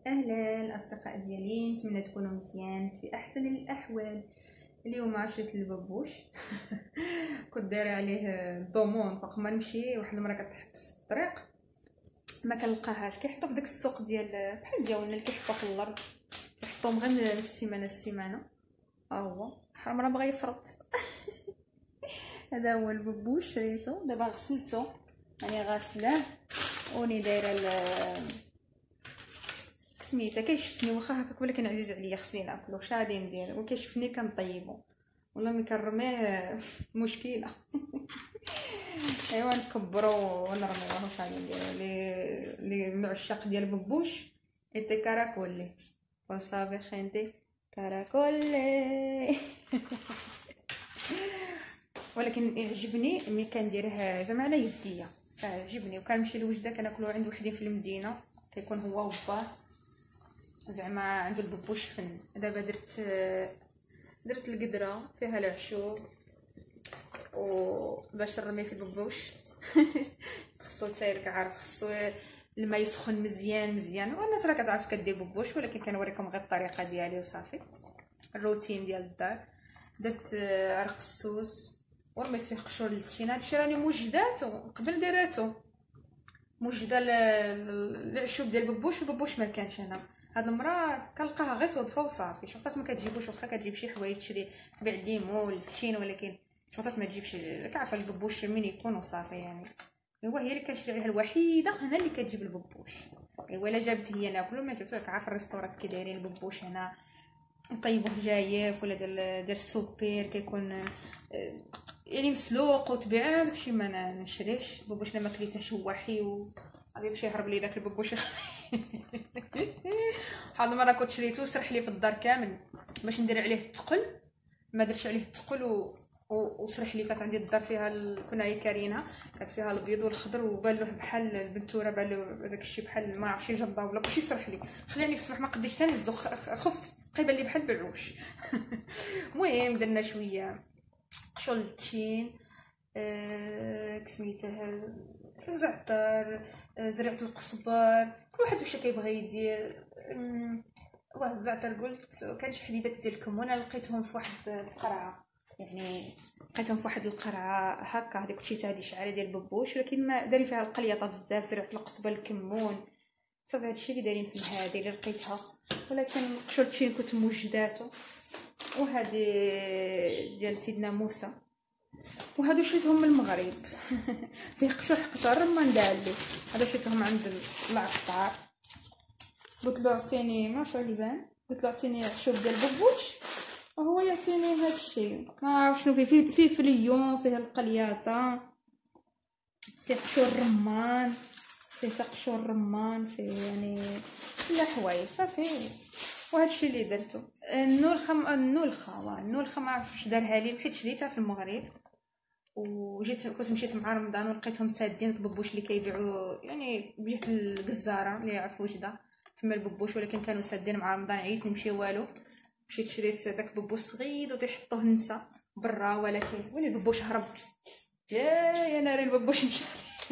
اهلا الاصدقاء ديالي، نتمنى تكونوا مزيان في احسن الاحوال. اليوم شريت البابوش. كنت دايره عليه ضمون فوق ما نمشي. واحد المره كتحط في الطريق ما كنلقاهاش، كيحطوا في داك السوق ديال بحال ديالنا اللي كيحطوا في الارض، كيحطوهم غير من السيمانه. هو شحال مره بغا يفرط. هذا هو البابوش شريته، دابا غسلته، راني غاسلاه وني دايره سميتها. كيشفني واخا هكاك ولكن عزيز عليا، خصني ناكلو شادي ندير، وكيشفني كنطيبو والله ملي كنرميه مشكله. ايوا نكبرو ونرميوه فاني نديرو لي من العشاق ديال الببوش. ايتي كاراكولي وصافي خنتي كاراكولي. ولكن يعجبني ملي كنديرها زعما على يديا، عجبني. وكنمشي لوجده كناكلو عند وحدين في المدينه، كيكون هو وباه زعما عنده الببوش فن. دابا درت القدره فيها العشوب وباش نرمي في الببوش. خصو تايرك عارف، خصو الماء يسخن مزيان والناس راه كتعرف كدير ببوش، ولكن كنوريكم غير الطريقه ديالي وصافي. الروتين ديال الدار. درت عرق السوس ورميت فيه قشور التين. هادشي راني موجداتو قبل دراتو، موجده العشوب ديال الببوش. الببوش ما كانش هنا هاد المره، كنلقاها غير صدفه وصافي. شوفات ما كتجيبوش، واخا كتجيب شي حوايج تشري تبيع الليمون التين، ولكن شوفات ما تجيبش. كعرف الببوش من يكون وصافي يعني. ايوا هي اللي كنشري عليها الوحيده هنا اللي كتجيب الببوش. ايوا الا جابت هي ناكلو، ما جابتو كعرف الريستورات كي دايرين الببوش هنا يطيبوه جايف ولا ديال السوبير، كيكون يعني مسلوق وتبيع. داكشي ما نشريش الببوش لما كليتها شواحي غادي يمشي يهرب لي داك الببوش. شحال مره كنت شريتو سرح لي في الدار كامل باش ندير عليه الثقل، ما درتش عليه الثقل وسرح لي. كانت عندي الدار فيها كنا هي كارينها، كانت فيها البيض والخضر وبان له بحال البنتوره، بان له داك الشيء بحال ما عرفتش جرده ولا كلشي سرح لي. خليني في الصباح ما قديتش ثاني الزخ، خفت قيبان لي بحال بعوش. المهم درنا شويه قشور التين، سميتها الزعتر، زريعه القزبر، كل واحد واش كيبغي يدير. واه الزعتر قلت. كان شي حبيبات ديال الكمون لقيتهم في واحد القرعه، يعني لقيتهم في واحد القرعه هكا. هذيك كلشي تاع هذه شعاره ديال الببوش، ولكن ما دارين فيها القليطه بزاف، زريعه القزبر الكمون صافي. هادشي اللي دايرين في هذه اللي لقيتها. ولكن قشور التين كنت موجداتو، وهذه ديال سيدنا موسى، وهادو شريتهم من المغرب. فيه قشور حقته الرمان دالي. هادو شريتهم عند العطار. قلت له عطيني ما شاء يبان، قلت له عطيني عشوب ديال الببوش وهو يعطيني هادشي. ما عرف شنو فيه فليون، فيه القلياطه، فيه قشور الرمان، فيه قشور الرمان، فيه يعني لا حوايج صافي. وهادشي اللي درتو. النولخه ما عرفتش دارها لي حيت شريتها في المغرب، كنت مشيت مع رمضان ولقيتهم سادين الببوش اللي كيبيعوا يعني بجهه الجزاره اللي يعرف وجده تما الببوش، ولكن كانوا سادين مع رمضان. عييت نمشي والو، مشيت شريت داك الببوش صغير وتيحطوه النساء برا، ولكن ولي الببوش هرب. يا ناري الببوش مشى.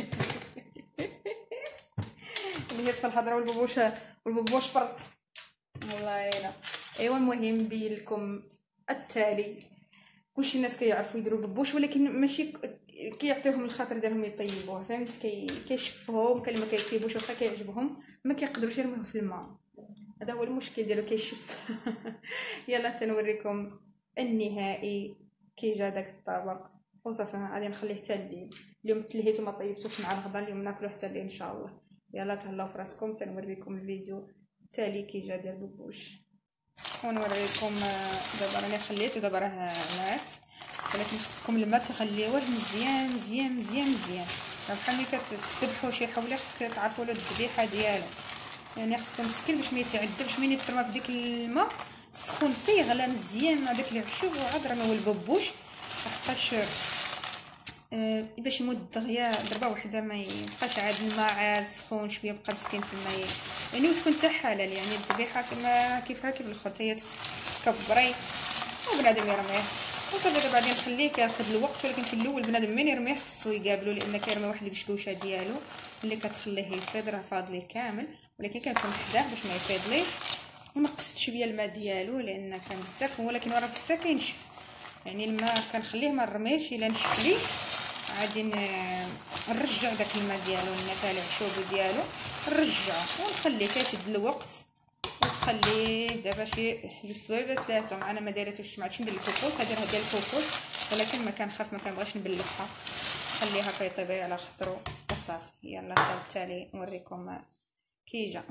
اللي هي في الحضره والببوش فرط والله يلا. ايوا المهم نبين لكم التالي. كلشي الناس كيعرفوا يديروا الببوش، ولكن ماشي كيعطيوهم الخاطر ديالهم يطيبوه، فهمت؟ كيشفهم، كلمه كيطيبوش واخا كيعجبهم ما كيقدروش يرميوه في الماء. هذا هو المشكل ديالو، كيشف. يلا تنوريكم النهائي كي جا داك الطبق وصافي. غادي نخليه حتى الليل. اليوم تلهيت وما طيبتوش مع الغدا، اليوم ناكلوه حتى الليل ان شاء الله. يلا تهلاو في راسكم. تنوريكم الفيديو التالي كي جا ديال الببوش، ونوريكم. دابا راني خليته، دابا راه مات، ولكن خصكم الماء تخليوه مزيان مزيان مزيان مزيان. بحال ملي كتذبحوا شي حوله خصك تعرفوا له الذبيحه ديالو، يعني خصو مسكين باش ما يتعذبش. ملي يترمى في ديك الماء السخون تيغلى مزيان مع داك العشوب، وعاد رميو الببوش لحقاش باش يمد دغيا ضربه وحده ما يبقاش عاد الماء عاد سخون شويه، بقى مسكين تما يعني وتكون حتى حلال. يعني الذبيحه كما كيفها كيف الاخر حتى هي تكبري وبنادم يرميه وصافي. دابا بعدين نخليه كياخذ الوقت، ولكن في الاول بنادم من يرميه خصو يقابلو، لان كيرمي واحد القشلوشه ديالو اللي كتخليه يفيض راه فاضليه كامل. ولكن كنمشي نحداه باش ما يفيضليش. ونقصت شويه الماء ديالو لان كان بزاف، ولكن راه في السا كينشف، يعني الماء كنخليه ما نرميش الا نشف لي عادي نرجع داك الماء ديالو النتالع الشوبي ديالو نرجعو ونخليه كيشد الوقت. وتخليه دابا شي جوج سوايع ولا ثلاثه. انا ما دايرتوش، ما عرفتش ندير الكوكوط، هاديرها ديال الكوكوط، ولكن ما كنخاف ما كنبغيش نبلفها، خليها كيطيب على خاطرو وصافي. يلا بالتالي نوريكم كي جا.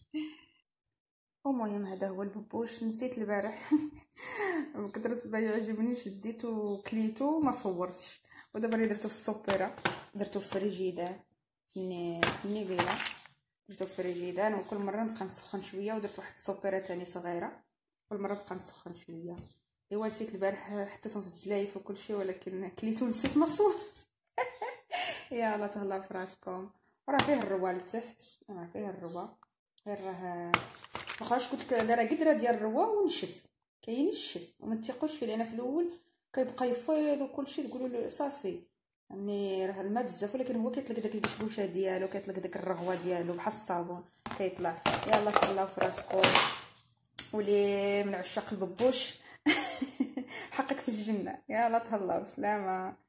المهم هذا هو الببوش. نسيت البارح من كثرة ما يعجبني شديته وكليته ما صورتش. ودابا اللي درتو في السوبيره، درتو في فريجيدان في النيفيلا، درتو في فريجيدان. وكل مره نبقى نسخن شويه. ودرت واحد السوبيره ثاني صغيره، كل مره نبقى نسخن شويه. ايوا نسيت البارح حطيتهم في الزلايف وكل شيء، ولكن كليتو نسيت ما صورتش. يلا تهلاو في راسكم. راه فيه الروا لتحت، راه فيه الروا، غير راه واخاش قلت لك دايره قدره ديال الروا ونشف. كاين الشف وما تثقوش فيه، لان في الاول كيبقى يفيض وكلشي تقولوا له صافي يعني راه الماء بزاف، ولكن هو كيطلق داك البشبوشه ديالو، كيطلق داك الرغوه ديالو بحال الصابون كيطلع. يلا تهلاو في راسكم. ولي من عشاق الببوش حقك في الجنه. يلا تهلاو، سلامه.